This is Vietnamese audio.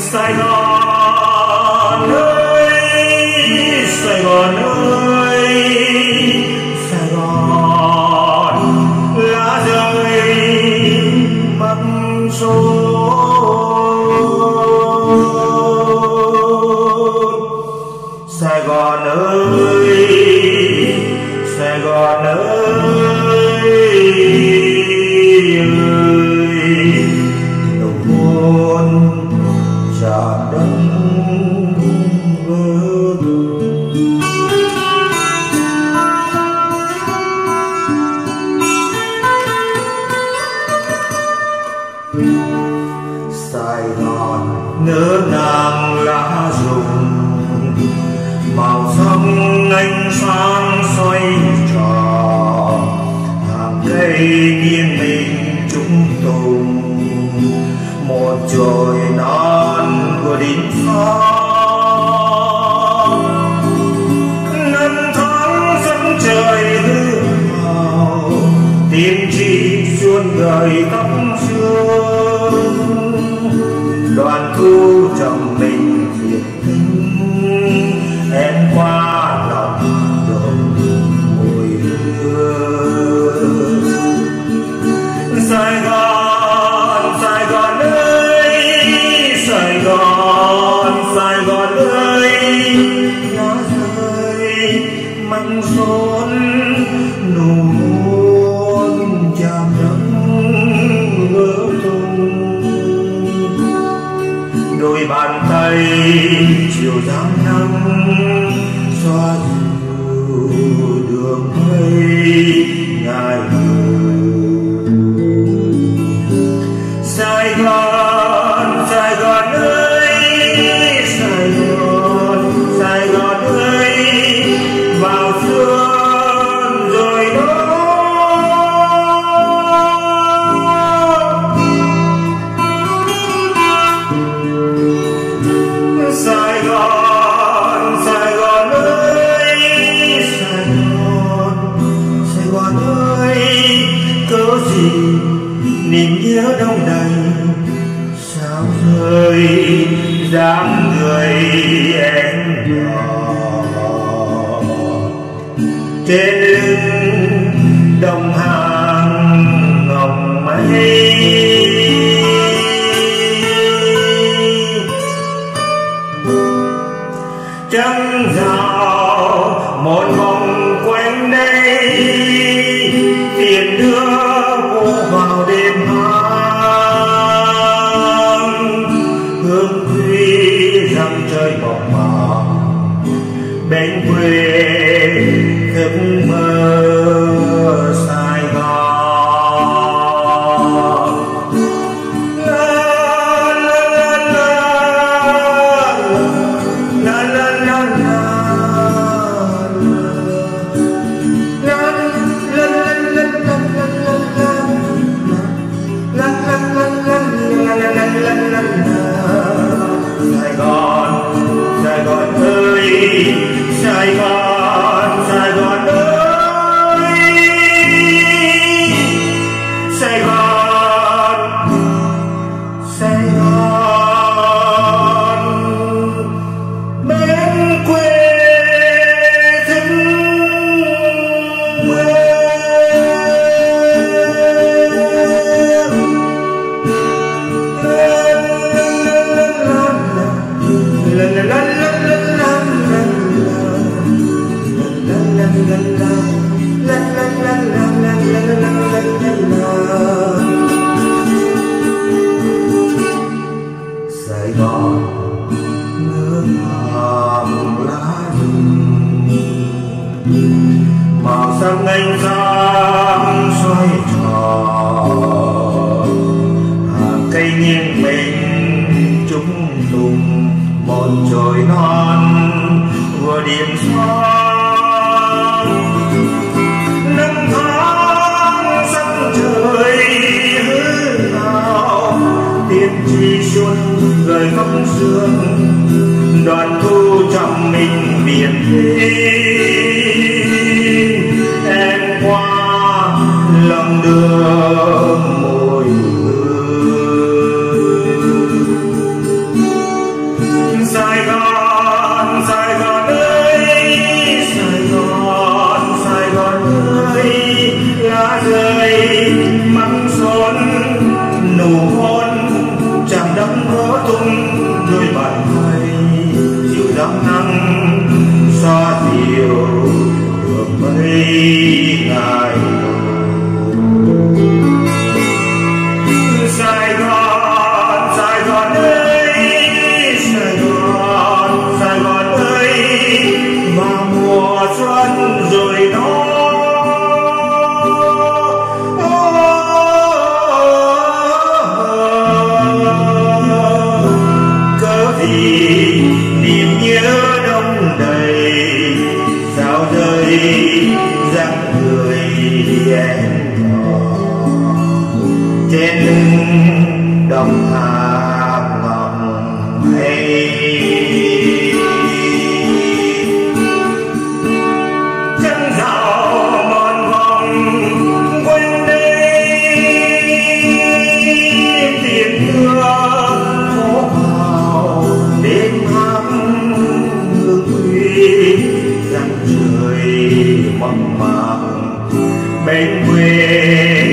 Sài Gòn ơi, Sài Gòn ơi, Sài Gòn lá rơi mất số. Sài Gòn ơi, Sài Gòn ơi, nụ hôn chạm đất vỡ tung. Sài Gòn ngỡ ngàng lá rụng, màu sông ánh sáng xoay tròn, hàng cây nghiêng mình chúng tùng, một chồi non của đỉnh xa. Năm tháng dẫn trời hư hào, tim chi xuân gợi tóc sương, đoàn thu trầm mình việt tính em qua lòng đường mùi hương. Sài Gòn, Sài Gòn ơi, Sài Gòn, Sài Gòn ơi, lá rơi măng rốn nụ hôn chạm đất vỡ tung. Đôi bàn tay chiều tháng năm xoa dịu đường mây ngài Sài Gòn, Sài Gòn ơi, Sài Gòn, Sài Gòn ơi, vào xuân rồi đó. Sài Gòn, Sài Gòn ơi, Sài Gòn, Sài Gòn ơi, cớ gì niềm nhớ đông đầy, sao rơi dáng người em nhỏ trên lưng đồng hàng ngọc mây. Trăng rào một vòng quanh đây, tiền đưa cô vào đêm hoang, hương khuya răng trời bọc màng bên quê thức mơ Sài Gòn. Sài Gòn, Sài Gòn ơi, Sài Gòn, Sài Gòn ơi, Sài Gòn, Sài Gòn bên quê thức mơ. Sài Gòn ngỡ ngàng lá rụng, màu xanh ánh sáng xoay tròn, hàng cây nghiêng mình chúng tùng, một chồi non vừa điểm xoan. Năm tháng sắc trời hư hào, tiên tri xuân gợi khóc sương, đoàn thu trầm mình biển thế em qua lòng đường mùi hương. mộng màng bên quê